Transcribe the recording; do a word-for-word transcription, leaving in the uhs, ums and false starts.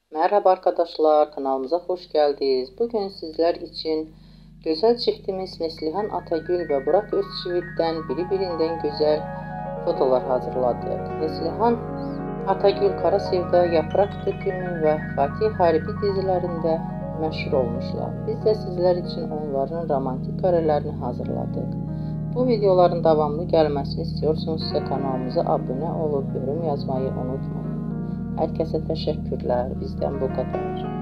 Merhaba arkadaşlar, kanalımıza hoş geldiniz. Bugün sizler için güzel çiftimiz Neslihan Atagül ve Burak Özçivit'ten birbirinden güzel fotolar hazırladık. Neslihan Atagül Kara Sevda, Yaprak Dökümü ve Fatih Harbi dizilerinde meşhur olmuşlar. Biz de sizler için onların romantik karelerini hazırladık. Bu videoların devamlı gelmesini istiyorsanızsa kanalımıza abone olup yorum yazmayı unutmayın. Herkese teşekkürler. Bizden bu kadar.